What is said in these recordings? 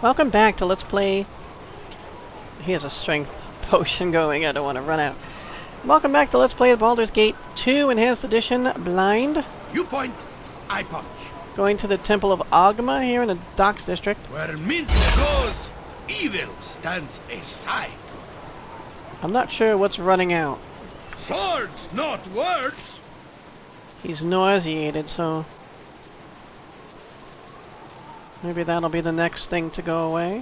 Welcome back to Let's Play. He has a strength potion going. I don't want to run out. Welcome back to Let's Play Baldur's Gate 2 Enhanced Edition Blind. You point, I punch. Going to the Temple of Oghma here in the Docks District. Where mince goes, evil stands aside. I'm not sure what's running out. Swords, not words. He's nauseated, so maybe that'll be the next thing to go away.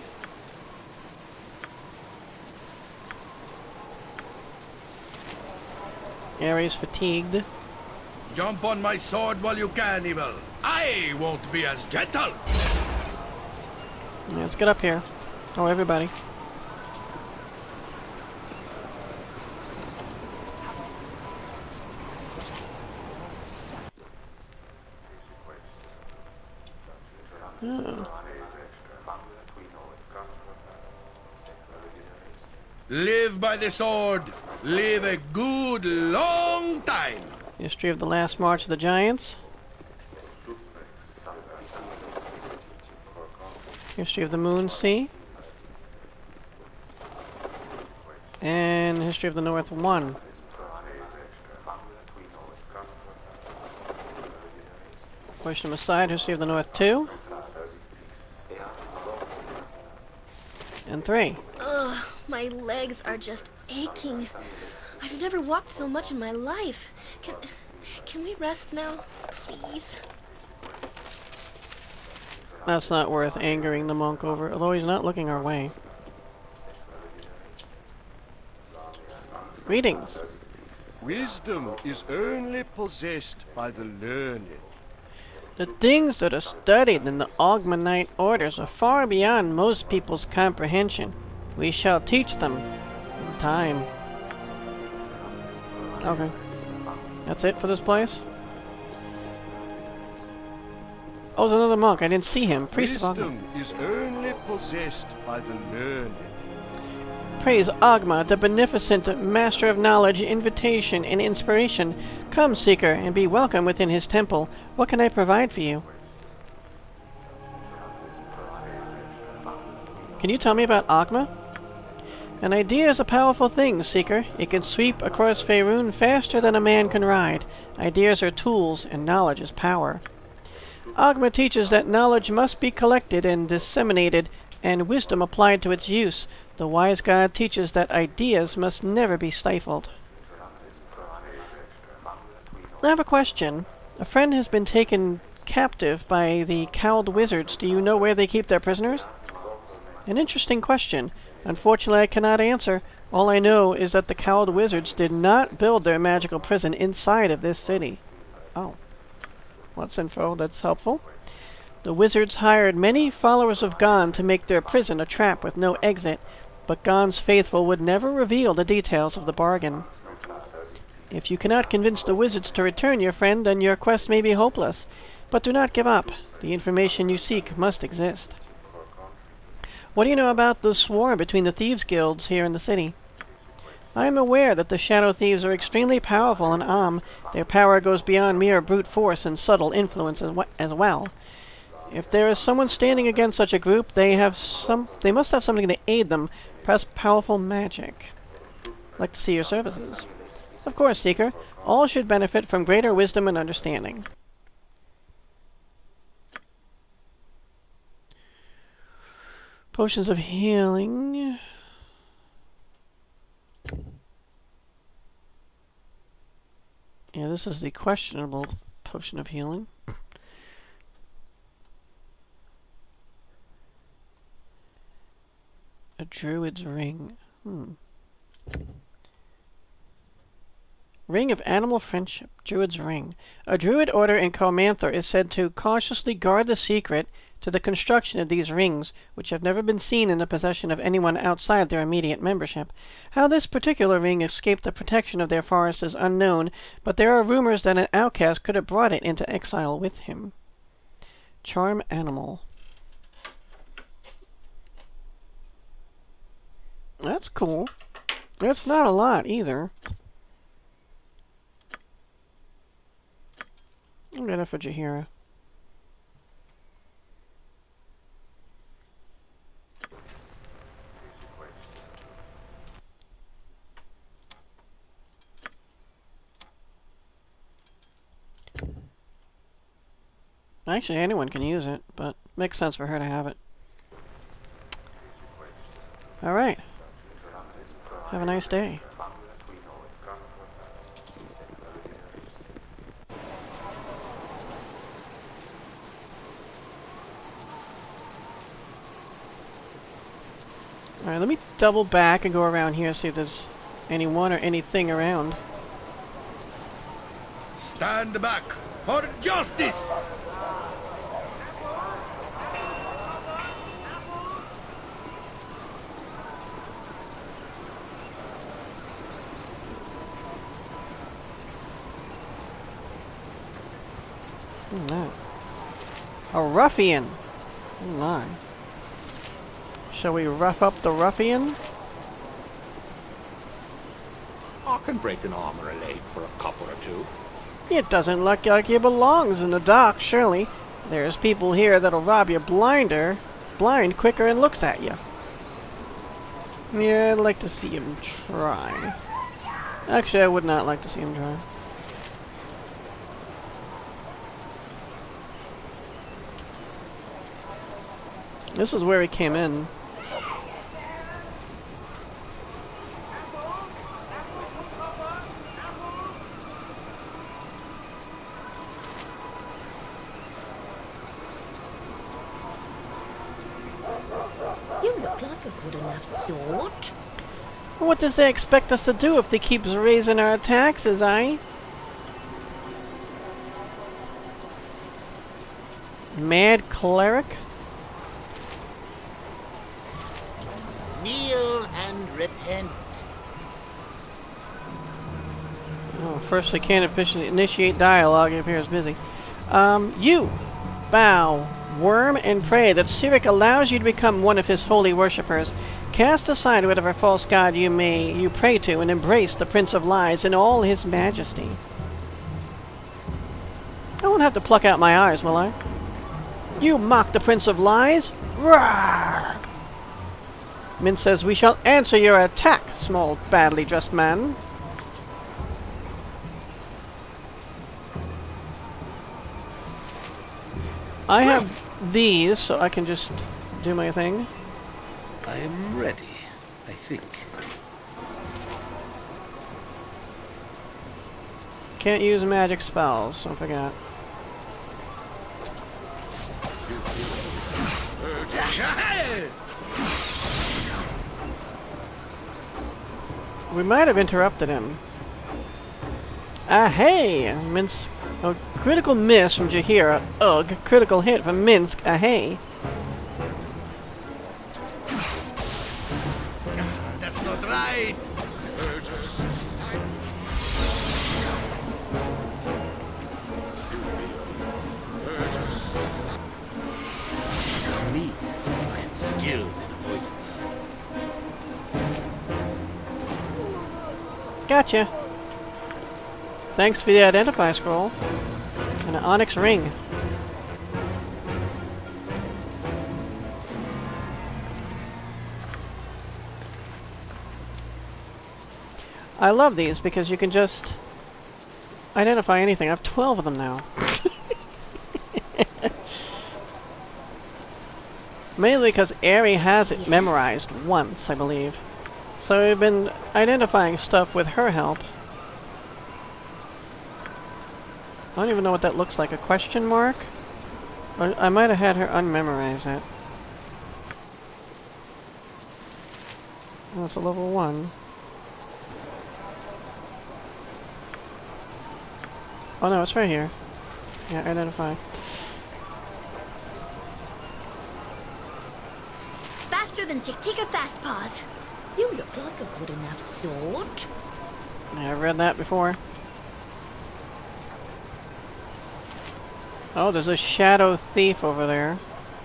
Ares fatigued. Jump on my sword while you can, evil. I won't be as gentle. Yeah, let's get up here. Oh, everybody. Oh. Live by the sword. Live a good long time. History of the Last March of the Giants. History of the Moon Sea. And History of the North 1. Push them aside. History of the North 2. And 3. Ugh, my legs are just aching. I've never walked so much in my life. Can we rest now, please? That's not worth angering the monk over, although he's not looking our way. Greetings. Wisdom is only possessed by the learned. The things that are studied in the Oghmanite orders are far beyond most people's comprehension. We shall teach them in time. Okay. That's it for this place? Oh, there's another monk. I didn't see him. Priest of Oghma. Wisdom is only possessed by the learned. Praise Oghma, the beneficent master of knowledge, invitation, and inspiration. Come, seeker, and be welcome within his temple. What can I provide for you? Can you tell me about Oghma? An idea is a powerful thing, seeker. It can sweep across Faerûn faster than a man can ride. Ideas are tools, and knowledge is power. Oghma teaches that knowledge must be collected and disseminated, and wisdom applied to its use. The wise god teaches that ideas must never be stifled. I have a question. A friend has been taken captive by the cowled wizards. Do you know where they keep their prisoners? An interesting question. Unfortunately, I cannot answer. All I know is that the cowled wizards did not build their magical prison inside of this city. Oh. What's info? That's helpful. The wizards hired many followers of Gon to make their prison a trap with no exit, but Gon's faithful would never reveal the details of the bargain. If you cannot convince the wizards to return your friend, then your quest may be hopeless. But do not give up. The information you seek must exist. What do you know about the swarm between the thieves' guilds here in the city? I am aware that the shadow thieves are extremely powerful in Am. Their power goes beyond mere brute force and subtle influence as well. If there is someone standing against such a group, they must have something to aid them, perhaps powerful magic. I'd like to see your services. Of course, Seeker. All should benefit from greater wisdom and understanding. Potions of healing. Yeah, this is the questionable potion of healing. A druid's ring. Ring of animal friendship. Druid's ring. A druid order in Comanthor is said to cautiously guard the secret to the construction of these rings, which have never been seen in the possession of anyone outside their immediate membership. How this particular ring escaped the protection of their forest is unknown, but there are rumors that an outcast could have brought it into exile with him. Charm animal. That's cool. That's not a lot either. I'll get it for Jaheira. Actually, anyone can use it, but makes sense for her to have it. Alright. Have a nice day. Alright, let me double back and go around here, see if there's anyone or anything around. Stand back for justice! What's that? A ruffian! Oh my. Shall we rough up the ruffian? I can break an arm or a leg for a copper or two. It doesn't look like he belongs in the dock, surely. There's people here that'll rob you blind quicker and looks at you. Yeah, I'd like to see him try. Actually, I would not like to see him try. This is where he came in. You look like a good enough sort. What does they expect us to do if they keep raising our taxes, eh? Mad cleric? Kneel and repent. Oh, first they can't initiate dialogue. It appears busy. You bow, worm, and pray that Cyric allows you to become one of his holy worshippers. Cast aside whatever false god you pray to, and embrace the Prince of Lies in all his majesty. I won't have to pluck out my eyes, will I? You mock the Prince of Lies? Roar! Min says, we shall answer your attack, small, badly dressed man. I have these, so I can just do my thing. I am ready, I think. Can't use magic spells, don't forget. We might have interrupted him. Ah, hey! Minsk. Oh, critical miss from Jahira. Ugh. Critical hit from Minsk. Ah, hey. That's not right! Me, I am skilled in avoidance. Gotcha. Thanks for the identify scroll. And an onyx ring. I love these because you can just identify anything. I have 12 of them now. Mainly because Aerie has it memorized once, I believe. So we've been identifying stuff with her help. I don't even know what that looks like. A question mark? Or I might have had her unmemorize it. Oh, it's a level 1. Oh no, it's right here. Yeah, identify. Faster than Chick-Tika Fast Paws. You look like a good enough sort. Yeah, I've read that before. Oh, there's a shadow thief over there.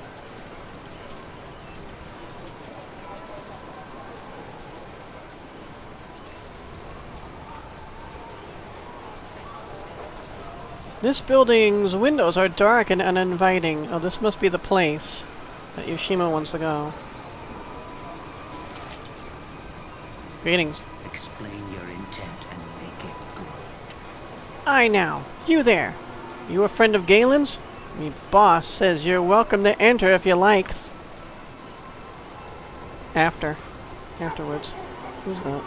This building's windows are dark and uninviting. Oh, this must be the place that Yoshima wants to go. Greetings. Explain your intent and make it good. Aye now, you there. You a friend of Galen's? The boss says you're welcome to enter if you like. Afterwards. Who's that?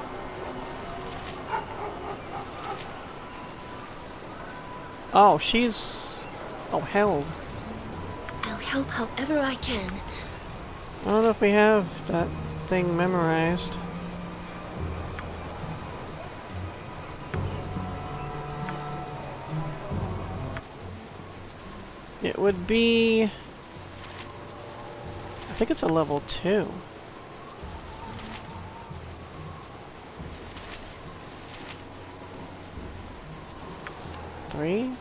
Oh, she's... Oh, held. I'll help however I can. I don't know if we have that thing memorized. It would be... I think it's a level 2. Three?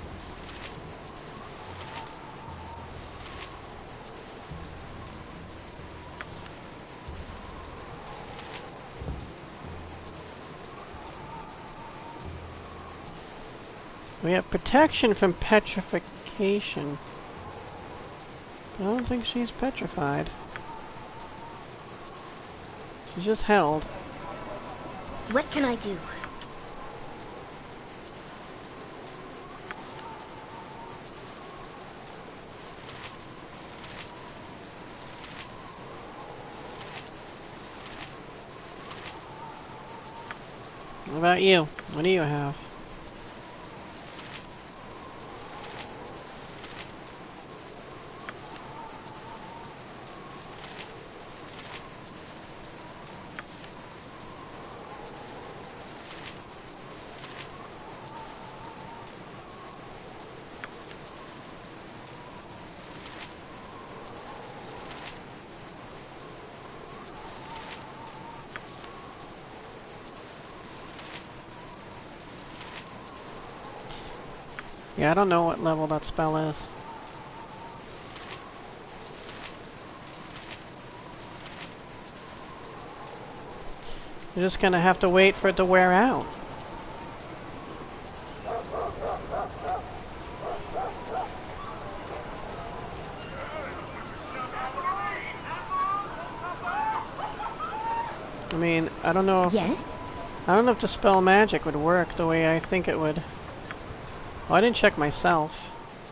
We have protection from petrification. I don't think she's petrified. She's just held. What can I do? What about you? What do you have? Yeah, I don't know what level that spell is. You're just gonna have to wait for it to wear out. I mean, I don't know if... Yes? I don't know if Dispel Magic would work the way I think it would. Oh, I didn't check myself.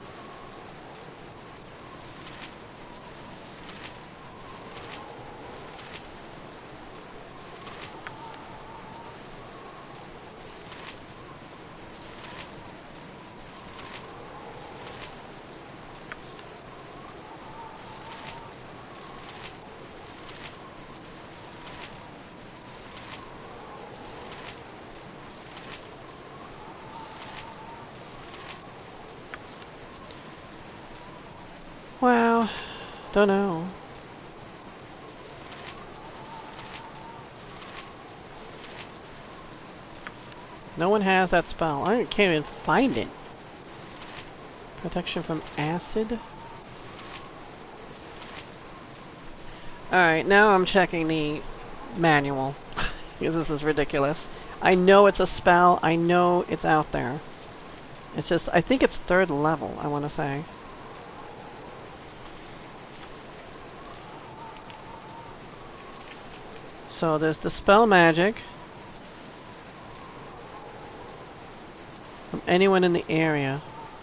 Well, don't know. No one has that spell. I can't even find it. Protection from acid? Alright, now I'm checking the manual. Because this is ridiculous. I know it's a spell. I know it's out there. It's just, I think it's 3rd level, I want to say. So there's Dispel Magic from anyone in the area.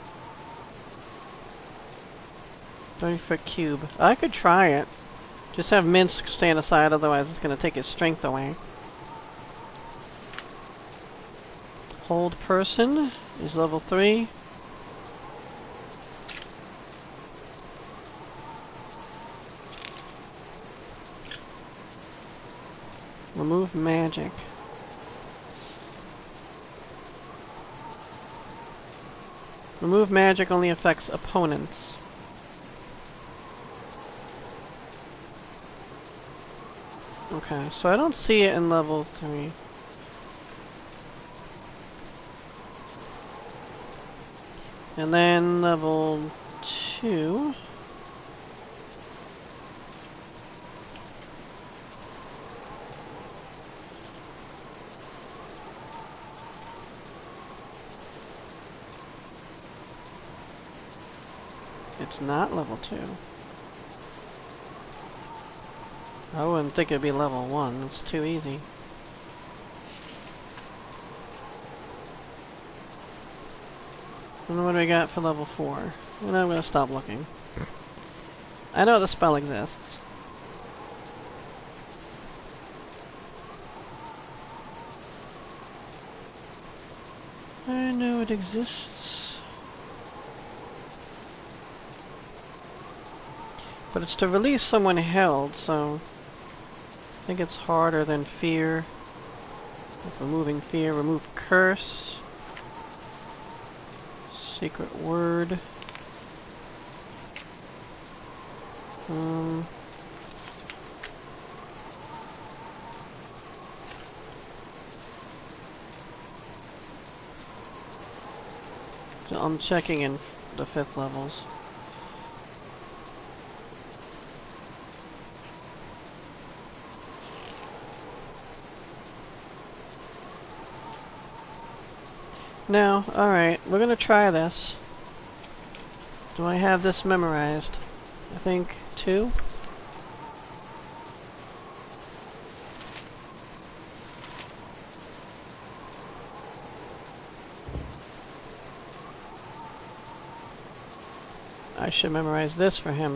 30-foot cube. I could try it. Just have Minsk stand aside, otherwise it's going to take his strength away. Hold Person is level 3. Remove magic. Remove magic only affects opponents. Okay, so I don't see it in level 3. And then level 2. It's not level 2. I wouldn't think it'd be level 1. It's too easy. And what do we got for level 4? And I'm gonna stop looking. I know the spell exists. I know it exists. But it's to release someone held, so I think it's harder than fear. Like removing fear, remove curse. Secret word. So I'm checking in the 5th levels. Now, alright, we're gonna try this. Do I have this memorized? I think 2? I should memorize this for him.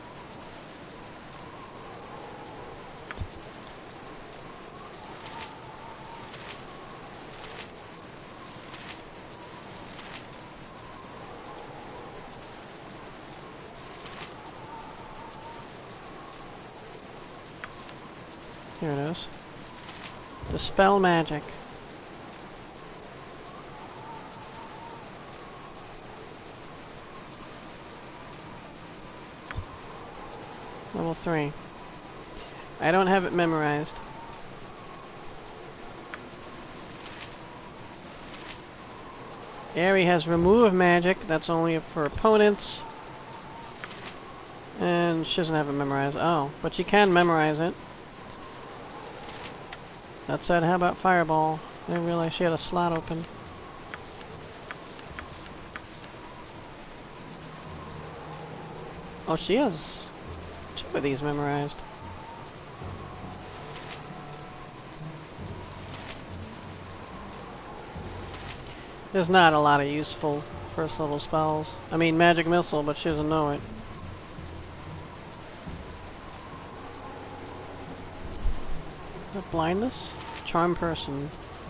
Here it is. Dispel magic. Level 3. I don't have it memorized. Aerie has remove magic. That's only for opponents. And she doesn't have it memorized. Oh, but she can memorize it. That said, how about Fireball? I didn't realize she had a slot open. Oh, she has 2 of these memorized. There's not a lot of useful first level spells. I mean, Magic Missile, but she doesn't know it. Is that blindness? Charm person.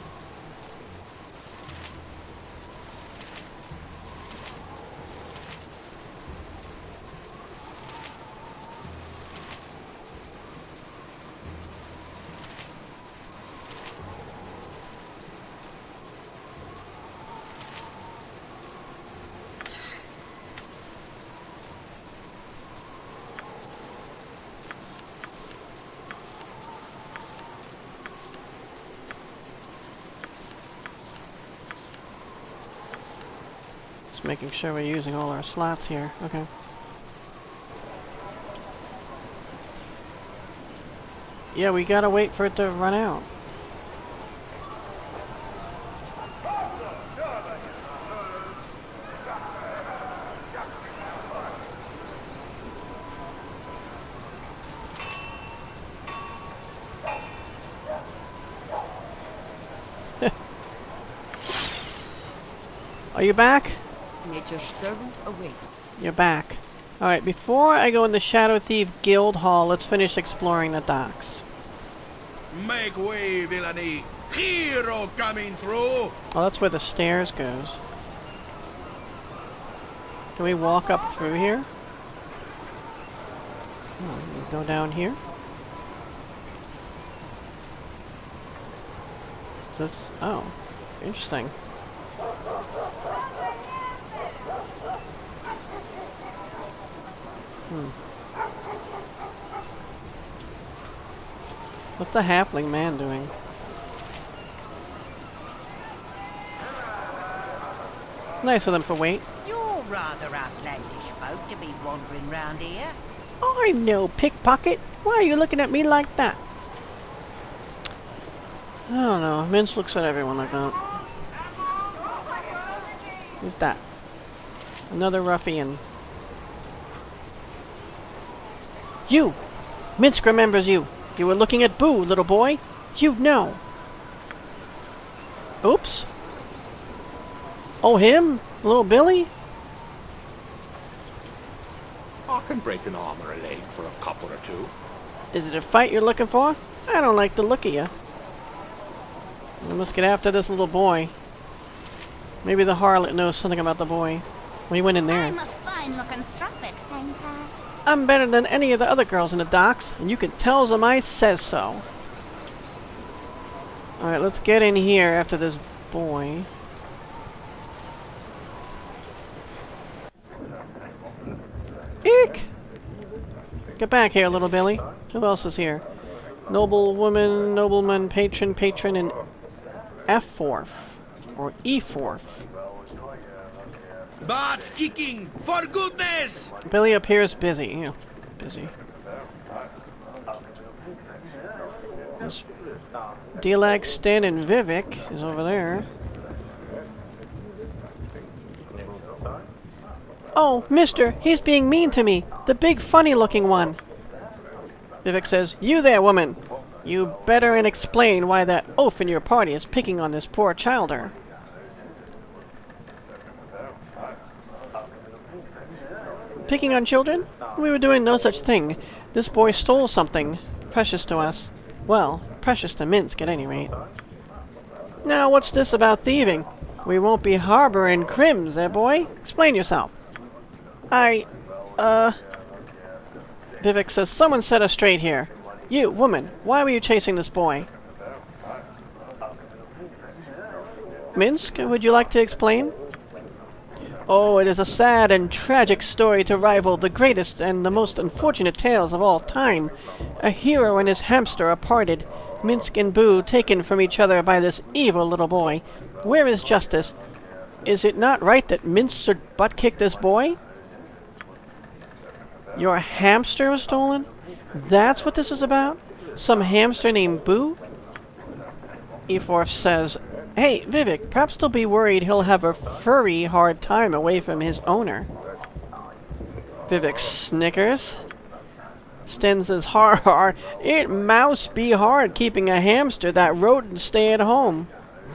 Just making sure we're using all our slots here. Okay. Yeah, we gotta wait for it to run out. Are you back? Nature's servant awaits. You're back. Alright, before I go in the Shadow Thief Guild Hall, let's finish exploring the docks. Make way, villainy! Hero coming through! Oh, that's where the stairs goes. Can we walk up through here? Oh, we go down here? Is this... oh, interesting. What's the halfling man doing? Nice of them for wait. You're rather outlandish folk to be wandering round here. I'm no pickpocket. Why are you looking at me like that? I don't know. Mince looks at everyone like that. Who's that? Another ruffian. You! Minsk remembers you. You were looking at Boo, little boy. You know. Oops. Oh, him? Little Billy? I can break an arm or a leg for a couple or two. Is it a fight you're looking for? I don't like the look of you. We must get after this little boy. Maybe the harlot knows something about the boy. We went in there. I'm a fine-looking strumpet, ain't I? I'm better than any of the other girls in the docks, and you can tell them I says so. Alright, let's get in here after this boy. Eek! Get back here, little Billy. Who else is here? Noblewoman, nobleman, patron, patron, and F-Forf. Or E-Forf. Butt kicking, for goodness! Billy appears busy. Yeah, busy. There's Delag, Stan, and Vivek is over there. Oh, mister, he's being mean to me. The big funny-looking one. Vivek says, "You there, woman. You better and explain why that oaf in your party is picking on this poor childer." Picking on children? We were doing no such thing. This boy stole something precious to us. Well, precious to Minsk at any rate. Now, what's this about thieving? We won't be harboring crims, eh, boy? Explain yourself. Vivek says, someone set us straight here. You, woman, why were you chasing this boy? Minsk, would you like to explain? Oh, it is a sad and tragic story to rival the greatest and the most unfortunate tales of all time. A hero and his hamster are parted, Minsk and Boo taken from each other by this evil little boy. Where is justice? Is it not right that Minsk should butt-kick this boy? Your hamster was stolen? That's what this is about? Some hamster named Boo? E-Forf says, "Hey, Vivek, perhaps they'll be worried he'll have a furry hard time away from his owner." Vivek snickers. Sten says, "Har har, it mouse be hard keeping a hamster that rodent stay at home."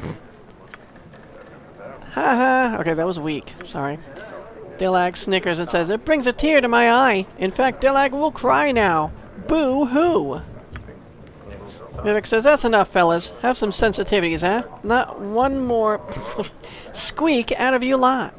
Ha ha. Okay, that was weak. Sorry. Delag snickers and says, "It brings a tear to my eye. In fact, Delag will cry now. Boo-hoo." Vivek says, "That's enough, fellas. Have some sensitivities, eh? Not one more squeak out of you lot."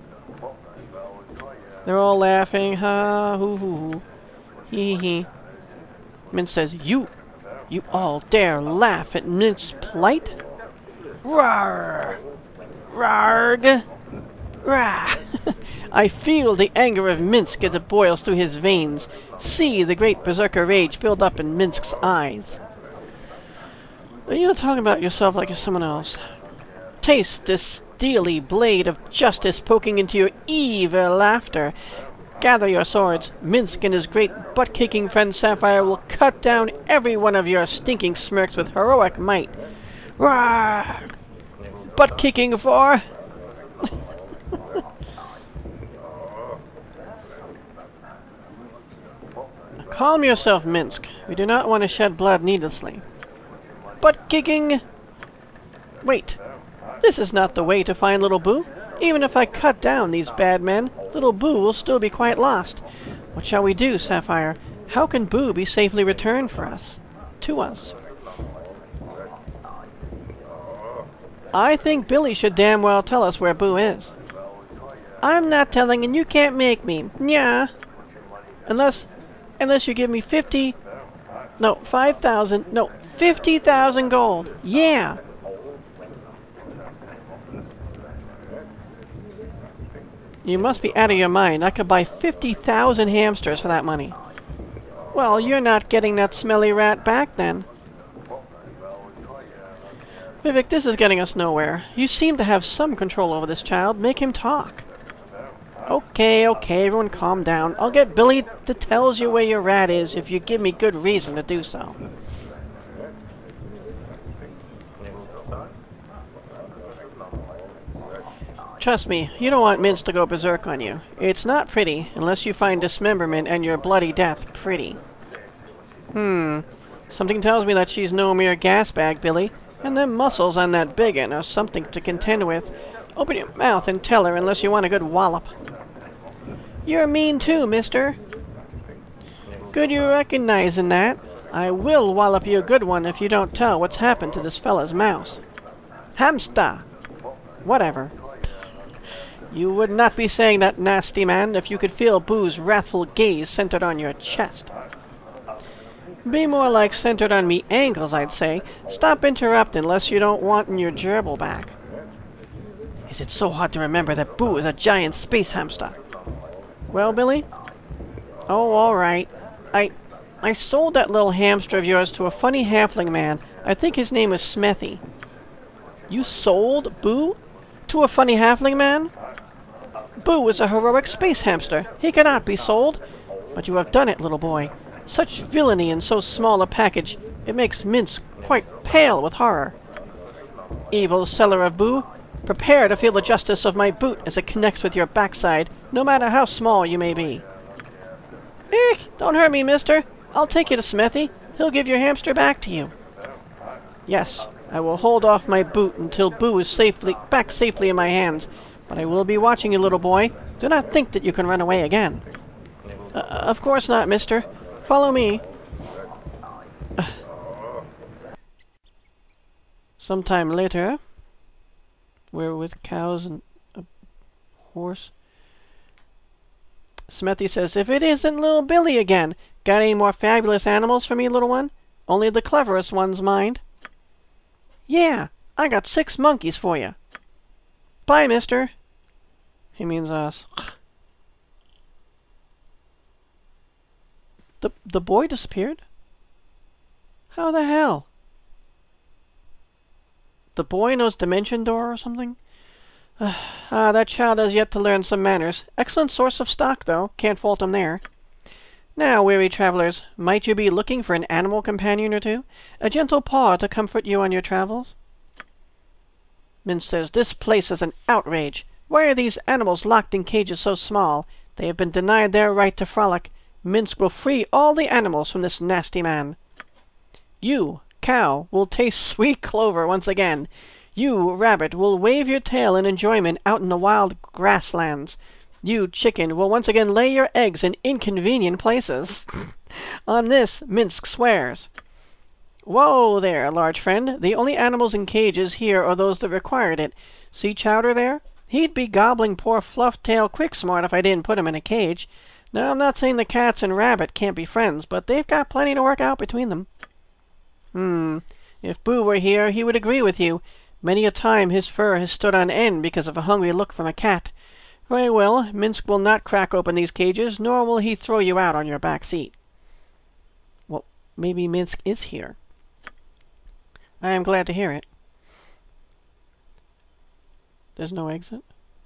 They're all laughing. Ha, hoo, hoo, hoo. Hee, hee, hee. Min says, You all dare laugh at Mint's plight? Rawr! Rarg! Rah! I feel the anger of Minsk as it boils through his veins. See the great berserker rage build up in Minsk's eyes. You're talking about yourself like you're someone else. Taste this steely blade of justice poking into your evil laughter. Gather your swords. Minsk and his great butt-kicking friend Sapphire will cut down every one of your stinking smirks with heroic might. Rawr! Butt-kicking for... Calm yourself, Minsk. We do not want to shed blood needlessly. Butt-kicking... Wait. This is not the way to find little Boo. Even if I cut down these bad men, little Boo will still be quite lost. What shall we do, Sapphire? How can Boo be safely returned for us? To us? I think Billy should damn well tell us where Boo is. I'm not telling and you can't make me. Yeah. Unless you give me 50,000 gold. Yeah. You must be out of your mind. I could buy 50,000 hamsters for that money. Well, you're not getting that smelly rat back then. Vivek, this is getting us nowhere. You seem to have some control over this child. Make him talk. Okay, everyone calm down. I'll get Billy to tell you where your rat is if you give me good reason to do so. Trust me, you don't want Mince to go berserk on you. It's not pretty, unless you find dismemberment and your bloody death pretty. Something tells me that she's no mere gas bag, Billy, and them muscles on that biggin are something to contend with. Open your mouth and tell her unless you want a good wallop. You're mean too, mister. Good you recognizing that. I will wallop you a good one if you don't tell what's happened to this fella's mouse. Hamster! Whatever. You would not be saying that, nasty man, if you could feel Boo's wrathful gaze centered on your chest. Be more like centered on me ankles, I'd say. Stop interrupting unless you don't want your gerbil back. Is it so hard to remember that Boo is a giant space hamster? Well, Billy? Oh, alright. I sold that little hamster of yours to a funny halfling man. I think his name was Smethy. You sold Boo? To a funny halfling man? Boo is a heroic space hamster. He cannot be sold. But you have done it, little boy. Such villainy in so small a package. It makes Minsk quite pale with horror. Evil seller of Boo, prepare to feel the justice of my boot as it connects with your backside, no matter how small you may be. Eek! Don't hurt me, mister. I'll take you to Smethy. He'll give your hamster back to you. Yes, I will hold off my boot until Boo is back safely in my hands. But I will be watching you, little boy. Do not think that you can run away again. Of course not, mister. Follow me. Sometime later, we're with cows and a horse. Smethy says, if it isn't little Billy again, got any more fabulous animals for me, little one? Only the cleverest ones, mind. Yeah, I got 6 monkeys for you. Bye, mister. He means us. The boy disappeared? How the hell? The boy knows Dimension Door or something? That child has yet to learn some manners. Excellent source of stock, though. Can't fault him there. Now, weary travelers, might you be looking for an animal companion or two? A gentle paw to comfort you on your travels? Min says, this place is an outrage. Why are these animals locked in cages so small? They have been denied their right to frolic. Minsk will free all the animals from this nasty man. You, cow, will taste sweet clover once again. You, rabbit, will wave your tail in enjoyment out in the wild grasslands. You, chicken, will once again lay your eggs in inconvenient places. On this, Minsk swears. Whoa there, large friend. The only animals in cages here are those that required it. See Chowder there? He'd be gobbling poor Fluff-Tail Quicksmart if I didn't put him in a cage. Now, I'm not saying the cats and rabbit can't be friends, but they've got plenty to work out between them. If Boo were here, he would agree with you. Many a time his fur has stood on end because of a hungry look from a cat. Very well, Minsk will not crack open these cages, nor will he throw you out on your back seat. Well, maybe Minsk is here. I am glad to hear it. There's no exit?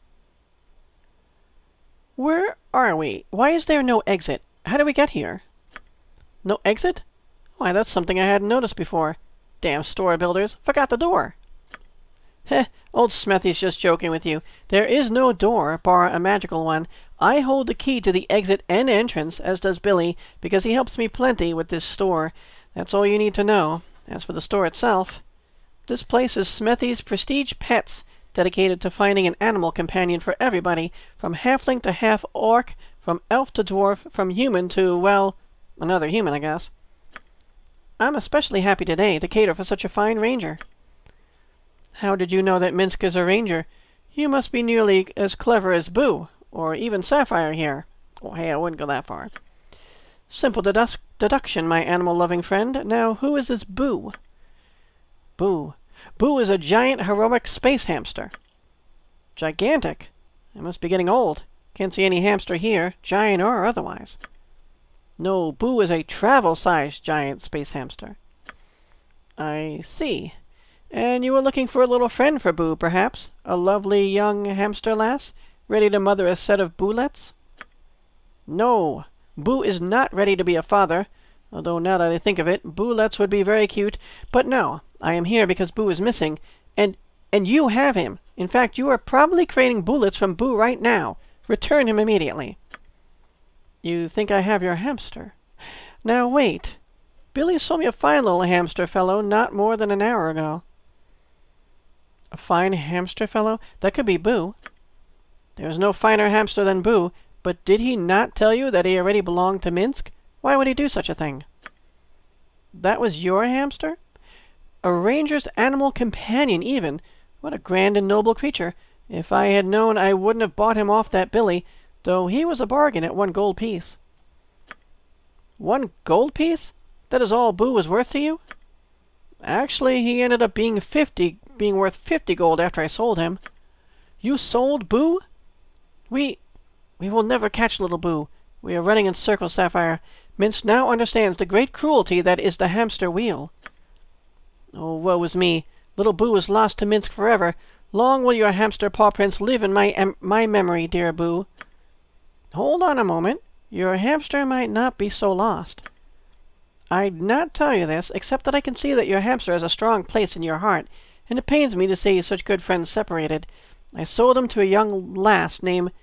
Where are we? Why is there no exit? How did we get here? No exit? Why, that's something I hadn't noticed before. Damn store builders. Forgot the door. Heh, old Smethy's just joking with you. There is no door, bar a magical one. I hold the key to the exit and entrance, as does Billy, because he helps me plenty with this store. That's all you need to know. As for the store itself, this place is Smethy's Prestige Pets, dedicated to finding an animal companion for everybody, from halfling to half-orc, from elf to dwarf, from human to, well, another human, I guess. I'm especially happy today to cater for such a fine ranger. How did you know that Minsk is a ranger? You must be nearly as clever as Boo, or even Sapphire here. Oh, hey, I wouldn't go that far. Simple deduction, my animal-loving friend. Now, who is this Boo? Boo. Boo is a giant heroic space hamster. Gigantic? I must be getting old. Can't see any hamster here, giant or otherwise. No, Boo is a travel-sized giant space hamster. I see. And you were looking for a little friend for Boo, perhaps? A lovely young hamster lass, ready to mother a set of Boolets? No, Boo is not ready to be a father, although now that I think of it, Boolets would be very cute. But no, I am here because Boo is missing, and you have him. In fact, you are probably creating Boolets from Boo right now. Return him immediately. You think I have your hamster? Now wait. Billy sold me a fine little hamster fellow not more than an hour ago. A fine hamster fellow? That could be Boo. There is no finer hamster than Boo, but did he not tell you that he already belonged to Minsk? Why would he do such a thing? That was your hamster? A ranger's animal companion, even. What a grand and noble creature. If I had known, I wouldn't have bought him off that Billy, though he was a bargain at 1 gold piece. 1 gold piece? That is all Boo was worth to you? Actually, he ended up being worth 50 gold after I sold him. You sold Boo? We will never catch little Boo. We are running in circles, Sapphire. Minsk now understands the great cruelty that is the hamster wheel. Oh, woe is me. Little Boo is lost to Minsk forever. Long will your hamster paw prints live in my memory, dear Boo. Hold on a moment. Your hamster might not be so lost. I'd not tell you this, except that I can see that your hamster has a strong place in your heart, and it pains me to see such good friends separated. I sold him to a young lass named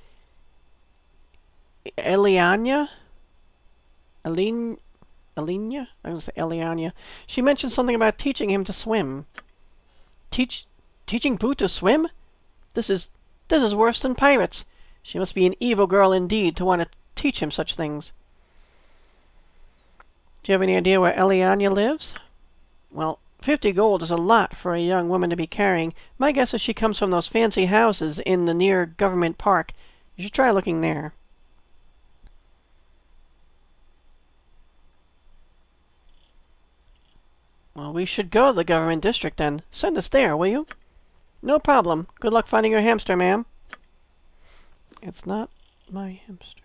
Elianya? Elinya? I was going to say Elianya. She mentioned something about teaching him to swim. Teaching Boo to swim? This is worse than pirates. She must be an evil girl indeed to want to teach him such things. Do you have any idea where Elianya lives? Well, 50 gold is a lot for a young woman to be carrying. My guess is she comes from those fancy houses in the near government park. You should try looking there. Well, we should go to the government district then. Send us there, will you? No problem. Good luck finding your hamster, ma'am. It's not my hamster.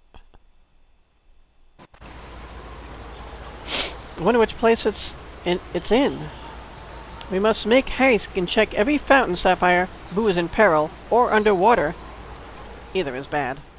I wonder which place it's in. We must make haste and check every fountain, Sapphire. Boo is in peril, or underwater. Either is bad.